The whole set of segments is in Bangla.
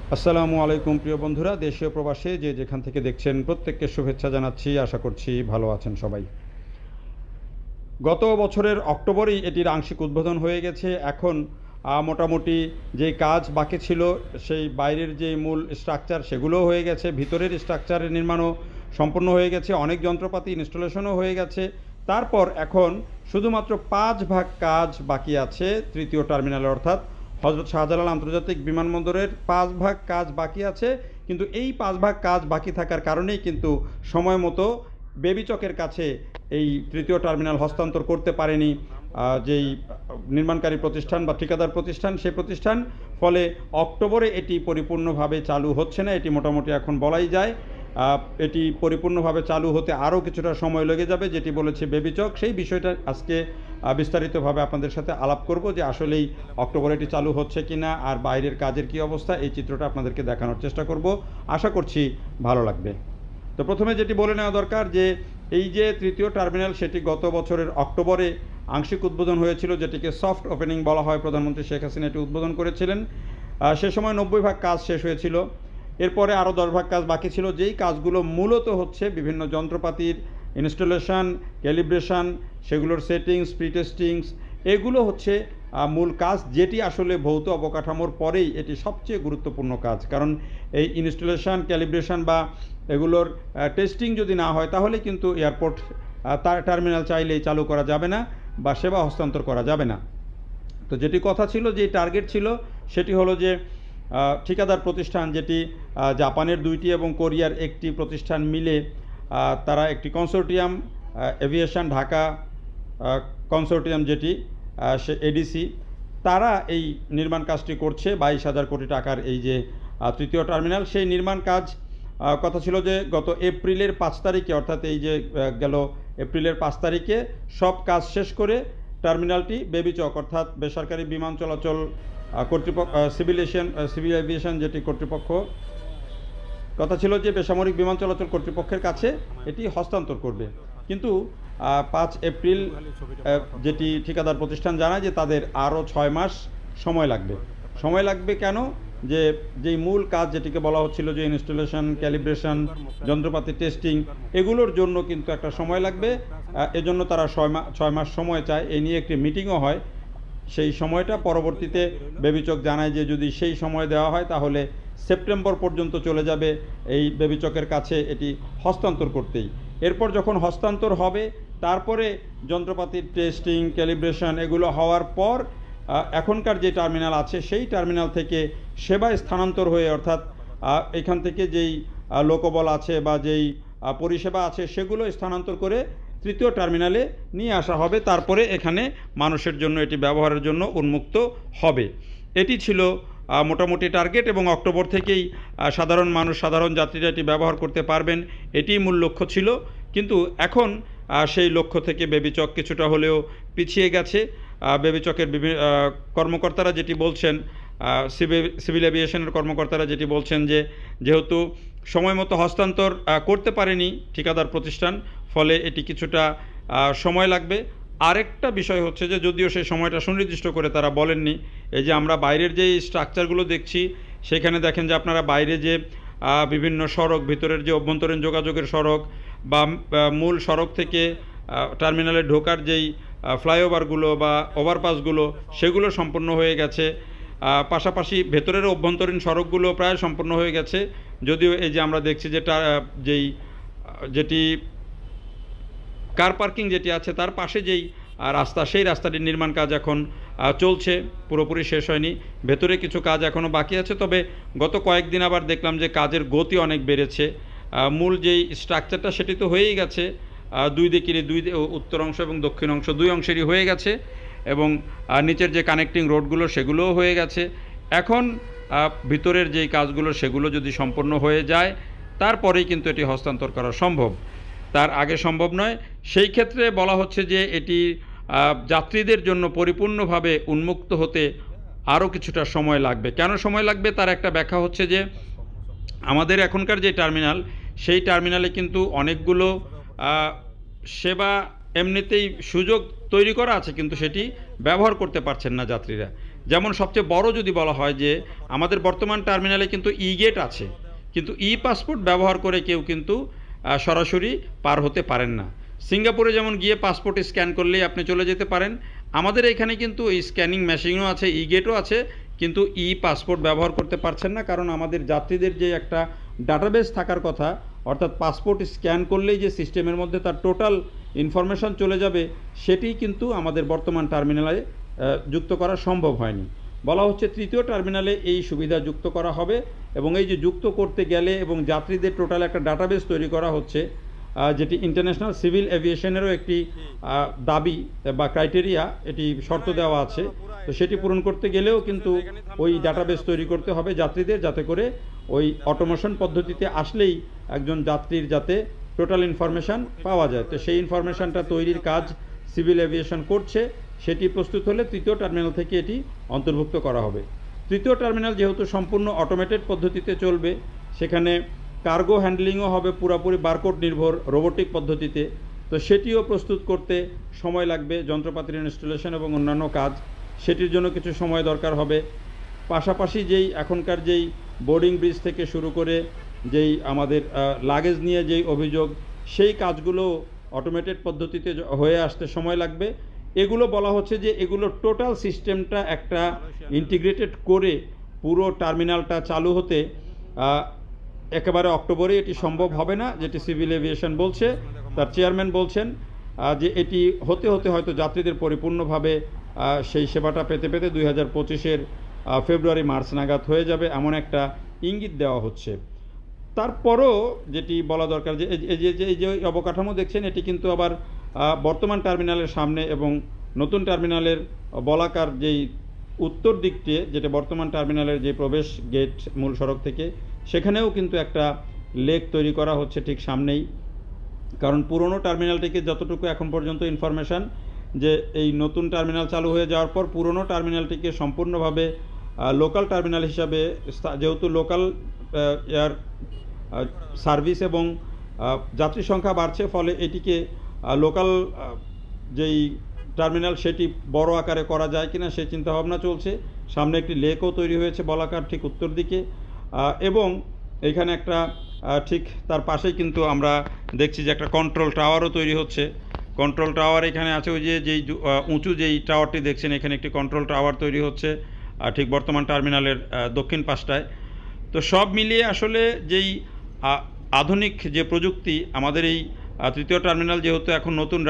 আসসালামু আলাইকুম প্রিয় বন্ধুরা, দেশীয় প্রবাসে যে যেখান থেকে দেখছেন প্রত্যেককে শুভেচ্ছা জানাচ্ছি। আশা করছি ভালো আছেন সবাই। গত বছরের অক্টোবরেই এটির আংশিক উদ্বোধন হয়ে গেছে। এখন মোটামুটি যে কাজ বাকি ছিল, সেই বাইরের যে মূল স্ট্রাকচার সেগুলোও হয়ে গেছে, ভিতরের স্ট্রাকচারের নির্মাণও সম্পূর্ণ হয়ে গেছে, অনেক যন্ত্রপাতি ইনস্টলেশনও হয়ে গেছে। তারপর এখন শুধুমাত্র 5 ভাগ কাজ বাকি আছে তৃতীয় টার্মিনালে, অর্থাৎ হজরত শাহজালাল আন্তর্জাতিক বিমানবন্দরের 5 ভাগ কাজ বাকি আছে। কিন্তু এই 5 ভাগ কাজ বাকি থাকার কারণেই কিন্তু সময় মতো বেবি চকের কাছে এই তৃতীয় টার্মিনাল হস্তান্তর করতে পারেনি যেই নির্মাণকারী প্রতিষ্ঠান বা ঠিকাদার প্রতিষ্ঠান, সেই প্রতিষ্ঠান। ফলে অক্টোবরে এটি পরিপূর্ণভাবে চালু হচ্ছে না, এটি মোটামুটি এখন বলাই যায় এটি পরিপূর্ণভাবে চালু হতে আরও কিছুটা সময় লেগে যাবে, যেটি বলেছে বেবি চক। সেই বিষয়টা আজকে বিস্তারিতভাবে আপনাদের সাথে আলাপ করব যে আসলেই অক্টোবরে এটি চালু হচ্ছে কি না, আর বাইরের কাজের কি অবস্থা, এই চিত্রটা আপনাদেরকে দেখানোর চেষ্টা করব। আশা করছি ভালো লাগবে। তো প্রথমে যেটি বলে নেওয়া দরকার যে এই যে তৃতীয় টার্মিনাল, সেটি গত বছরের অক্টোবরে আংশিক উদ্বোধন হয়েছিল, যেটিকে সফট ওপেনিং বলা হয়। প্রধানমন্ত্রী শেখ হাসিনা এটি উদ্বোধন করেছিলেন। সে সময় 90 ভাগ কাজ শেষ হয়েছিল। এরপরে আরও 10 ভাগ কাজ বাকি ছিল, যেই কাজগুলো মূলত হচ্ছে বিভিন্ন যন্ত্রপাতির ইনস্টলেশন, ক্যালিব্রেশন, সেগুলোর সেটিংস, প্রি টেস্টিংস, এগুলো হচ্ছে মূল কাজ, যেটি আসলে ভৌত অবকাঠামোর পরেই এটি সবচেয়ে গুরুত্বপূর্ণ কাজ। কারণ এই ইনস্টলেশন, ক্যালিব্রেশন বা এগুলোর টেস্টিং যদি না হয়, তাহলে কিন্তু এয়ারপোর্ট তার টার্মিনাল চাইলেই চালু করা যাবে না বা সেবা হস্তান্তর করা যাবে না। তো যেটি কথা ছিল, যে টার্গেট ছিল, সেটি হলো যে ঠিকাদার প্রতিষ্ঠান, যেটি জাপানের 2টি এবং কোরিয়ার 1টি প্রতিষ্ঠান মিলে তারা একটি কনসোর্টিয়াম, এভিয়েশন ঢাকা কনসোর্টিয়াম, যেটি সে এডিসি, তারা এই নির্মাণ কাজটি করছে। 22,000 কোটি টাকার এই যে তৃতীয় টার্মিনাল, সেই নির্মাণ কাজ কথা ছিল যে গত এপ্রিলের 5 তারিখে, অর্থাৎ এই যে গেল এপ্রিলের 5 তারিখে সব কাজ শেষ করে টার্মিনালটি বেবি চক, অর্থাৎ বেসরকারি বিমান চলাচল কর্তৃপক্ষ, সিভিল এভিয়েশন যেটি কর্তৃপক্ষ, কথা ছিল যে বেসামরিক বিমান চলাচল কর্তৃপক্ষের কাছে এটি হস্তান্তর করবে। কিন্তু 5 এপ্রিল যেটি ঠিকাদার প্রতিষ্ঠান জানায় যে তাদের আরও 6 মাস সময় লাগবে। সময় লাগবে কেন? যেই মূল কাজ যেটিকে বলা হচ্ছিল যে ইনস্টলেশন, ক্যালিব্রেশন, যন্ত্রপাতি টেস্টিং, এগুলোর জন্য কিন্তু একটা সময় লাগবে। এজন্য তারা 6 মাস সময় চায়। এই নিয়ে একটি মিটিংও হয়। সেই সময়টা পরবর্তীতে বেবি চক জানায় যে যদি সেই সময় দেওয়া হয়, তাহলে সেপ্টেম্বর পর্যন্ত চলে যাবে এই বেবি চকের কাছে এটি হস্তান্তর করতেই। এরপর যখন হস্তান্তর হবে, তারপরে যন্ত্রপাতির টেস্টিং, ক্যালিব্রেশন এগুলো হওয়ার পর এখনকার যে টার্মিনাল আছে, সেই টার্মিনাল থেকে সেবায় স্থানান্তর হয়ে, অর্থাৎ এখান থেকে যেই লোকবল আছে বা যেই পরিষেবা আছে, সেগুলো স্থানান্তর করে তৃতীয় টার্মিনালে নিয়ে আসা হবে। তারপরে এখানে মানুষের জন্য এটি ব্যবহারের জন্য উন্মুক্ত হবে। এটি ছিল মোটামুটি টার্গেট, এবং অক্টোবর থেকেই সাধারণ মানুষ, সাধারণ যাত্রীরা এটি ব্যবহার করতে পারবেন, এটিই মূল লক্ষ্য ছিল। কিন্তু এখন সেই লক্ষ্য থেকে বেবি চক কিছুটা হলেও পিছিয়ে গেছে। বেবি চকের বিভিন্ন কর্মকর্তারা যেটি বলছেন, সিভিল এভিয়েশনের কর্মকর্তারা যেটি বলছেন যে যেহেতু সময় মতো হস্তান্তর করতে পারেনি ঠিকাদার প্রতিষ্ঠান, ফলে এটি কিছুটা সময় লাগবে। আরেকটা বিষয় হচ্ছে যে যদিও সেই সময়টা সুনির্দিষ্ট করে তারা বলেননি, এই যে আমরা বাইরের যে স্ট্রাকচারগুলো দেখছি, সেখানে দেখেন যে আপনারা বাইরে যে বিভিন্ন সড়ক, ভিতরের যে অভ্যন্তরীণ যোগাযোগের সড়ক বা মূল সড়ক থেকে টার্মিনালে ঢোকার যেই ফ্লাইওভারগুলো বা ওভারপাসগুলো, সেগুলো সম্পূর্ণ হয়ে গেছে। পাশাপাশি ভেতরের অভ্যন্তরীণ সড়কগুলো প্রায় সম্পূর্ণ হয়ে গেছে। যদিও এই যে আমরা দেখছি যেটি কার পার্কিং যেটি আছে, তার পাশে যেই রাস্তা, সেই রাস্তাটির নির্মাণ কাজ এখন চলছে, পুরোপুরি শেষ হয়নি। ভেতরে কিছু কাজ এখনও বাকি আছে। তবে গত কয়েকদিন আবার দেখলাম যে কাজের গতি অনেক বেড়েছে। মূল যেই স্ট্রাকচারটা, সেটি তো হয়েই গেছে, দুই উত্তর অংশ এবং দক্ষিণ অংশ 2 অংশেরই হয়ে গেছে, এবং নিচের যে কানেক্টিং রোডগুলো, সেগুলোও হয়ে গেছে। এখন ভিতরের যেই কাজগুলো, সেগুলো যদি সম্পন্ন হয়ে যায়, তারপরেই কিন্তু এটি হস্তান্তর করা সম্ভব, তার আগে সম্ভব নয়। সেই ক্ষেত্রে বলা হচ্ছে যে এটি যাত্রীদের জন্য পরিপূর্ণভাবে উন্মুক্ত হতে আরও কিছুটা সময় লাগবে। কেন সময় লাগবে তার একটা ব্যাখ্যা হচ্ছে যে আমাদের এখনকার যে টার্মিনাল, সেই টার্মিনালে কিন্তু অনেকগুলো সেবা এমনিতেই সুযোগ তৈরি করা আছে, কিন্তু সেটি ব্যবহার করতে পারছেন না যাত্রীরা। যেমন সবচেয়ে বড় যদি বলা হয় যে আমাদের বর্তমান টার্মিনালে কিন্তু ই গেট আছে, কিন্তু ই পাসপোর্ট ব্যবহার করে কেউ কিন্তু সরাসরি পার হতে পারেন না। সিঙ্গাপুরে যেমন গিয়ে পাসপোর্ট স্ক্যান করলেই আপনি চলে যেতে পারেন, আমাদের এখানে কিন্তু এই স্ক্যানিং মেশিনও আছে, ই গেটও আছে, কিন্তু ই পাসপোর্ট ব্যবহার করতে পারছেন না, কারণ আমাদের যাত্রীদের যে একটা ডাটাবেস থাকার কথা, অর্থাৎ পাসপোর্ট স্ক্যান করলেই যে সিস্টেমের মধ্যে তার টোটাল ইনফরমেশন চলে যাবে, সেটি কিন্তু আমাদের বর্তমান টার্মিনালে যুক্ত করা সম্ভব হয়নি। বলা হচ্ছে তৃতীয় টার্মিনালে এই সুবিধা যুক্ত করা হবে, এবং এই যে যুক্ত করতে গেলে এবং যাত্রীদের টোটাল একটা ডাটাবেস তৈরি করা হচ্ছে, যেটি ইন্টারন্যাশনাল সিভিল এভিয়েশনেরও একটি দাবি বা ক্রাইটেরিয়া, এটি শর্ত দেওয়া আছে। তো সেটি পূরণ করতে গেলেও কিন্তু ওই ডাটাবেস তৈরি করতে হবে যাত্রীদের, যাতে করে ওই অটোমেশন পদ্ধতিতে আসলেই একজন যাত্রীর যাতে টোটাল ইনফরমেশান পাওয়া যায়। তো সেই ইনফরমেশানটা তৈরির কাজ সিভিল এভিয়েশন করছে, সেটি প্রস্তুত হলে তৃতীয় টার্মিনাল থেকে এটি অন্তর্ভুক্ত করা হবে। তৃতীয় টার্মিনাল যেহেতু সম্পূর্ণ অটোমেটেড পদ্ধতিতে চলবে, সেখানে কার্গো হ্যান্ডলিংও হবে পুরোপুরি বারকোড নির্ভর রোবোটিক পদ্ধতিতে। তো সেটিও প্রস্তুত করতে সময় লাগবে, যন্ত্রপাতির ইনস্টলেশন এবং অন্যান্য কাজ, সেটির জন্য কিছু সময় দরকার হবে। পাশাপাশি যেই এখনকার যেই বোর্ডিং ব্রিজ থেকে শুরু করে যেই আমাদের লাগেজ নিয়ে যেই অভিযোগ, সেই কাজগুলো অটোমেটেড পদ্ধতিতে হয়ে আসতে সময় লাগবে। এগুলো বলা হচ্ছে যে এগুলো টোটাল সিস্টেমটা একটা ইন্টিগ্রেটেড করে পুরো টার্মিনালটা চালু হতে একেবারে অক্টোবরে এটি সম্ভব হবে না, যেটি সিভিল এভিয়েশন বলছে। তার চেয়ারম্যান বলছেন যে এটি হতে হতে হয়তো যাত্রীদের পরিপূর্ণভাবে সেই সেবাটা পেতে পেতে 2025-এর ফেব্রুয়ারি মার্চ নাগাদ হয়ে যাবে, এমন একটা ইঙ্গিত দেওয়া হচ্ছে। তারপরও যেটি বলা দরকার যে এই যে অবকাঠামো দেখছেন, এটি কিন্তু আবার বর্তমান টার্মিনালের সামনে এবং নতুন টার্মিনালের বলাকার যেই উত্তর দিকটি, যেটা বর্তমান টার্মিনালের যে প্রবেশ গেট মূল সড়ক থেকে, সেখানেও কিন্তু একটা লেক তৈরি করা হচ্ছে ঠিক সামনেই। কারণ পুরনো টার্মিনালটিকে যতটুকু এখন পর্যন্ত ইনফরমেশান, যে এই নতুন টার্মিনাল চালু হয়ে যাওয়ার পর পুরনো টার্মিনালটিকে সম্পূর্ণভাবে লোকাল টার্মিনাল হিসাবে, যেহেতু লোকাল এয়ার সার্ভিস এবং যাত্রী সংখ্যা বাড়ছে, ফলে এটিকে লোকাল যেই টার্মিনাল সেটি বড় আকারে করা যায় কিনা সেই চিন্তাভাবনা চলছে। সামনে একটি লেকও তৈরি হয়েছে বলাকার ঠিক উত্তর দিকে, এবং এখানে একটা ঠিক তার পাশেই কিন্তু আমরা দেখছি যে একটা কন্ট্রোল টাওয়ারও তৈরি হচ্ছে। কন্ট্রোল টাওয়ার এখানে আছে, ওই যে যেই উঁচু যেই টাওয়ারটি দেখছেন, এখানে একটি কন্ট্রোল টাওয়ার তৈরি হচ্ছে ঠিক বর্তমান টার্মিনালের দক্ষিণ পাশটায়। তো সব মিলিয়ে আসলে যেই আধুনিক যে প্রযুক্তি, আমাদের এই তৃতীয় টার্মিনাল যেহেতু এখন নতুন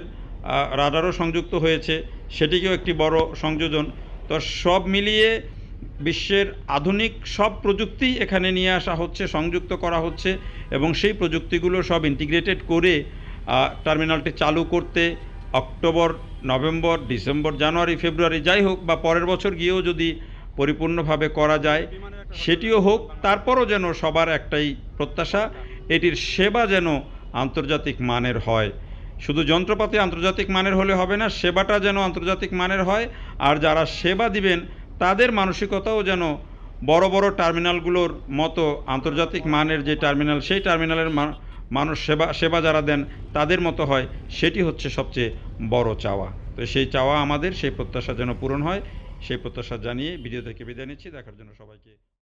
রাডারও সংযুক্ত হয়েছে, সেটিকেও একটি বড় সংযোজন। তো সব মিলিয়ে বিশ্বের আধুনিক সব প্রযুক্তি এখানে নিয়ে আসা হচ্ছে, সংযুক্ত করা হচ্ছে, এবং সেই প্রযুক্তিগুলো সব ইন্টিগ্রেটেড করে টার্মিনালটি চালু করতে October, November, December, January, February, যাই হোক, বা পরের বছর গিয়েও যদি পরিপূর্ণভাবে করা যায় সেটিও হোক। তারপরও যেন সবার একটাই প্রত্যাশা, এটির সেবা যেন আন্তর্জাতিক মানের হয়। শুধু যন্ত্রপাতি আন্তর্জাতিক মানের হলে হবে না, সেবাটা যেন আন্তর্জাতিক মানের হয়। আর যারা সেবা দিবেন তাদের মানসিকতাও যেন বড় বড় টার্মিনালগুলোর মতো আন্তর্জাতিক মানের যে টার্মিনাল, সেই টার্মিনালের মানুষ সেবা যারা দেন তাদের মতো হয়, সেটি হচ্ছে সবচেয়ে বড় চাওয়া। তো সেই চাওয়া আমাদের, সেই প্রত্যাশা যেন পূরণ হয়, সেই প্রত্যাশা জানিয়ে ভিডিও থেকে বিদায় নিচ্ছি। দেখার জন্য সবাইকে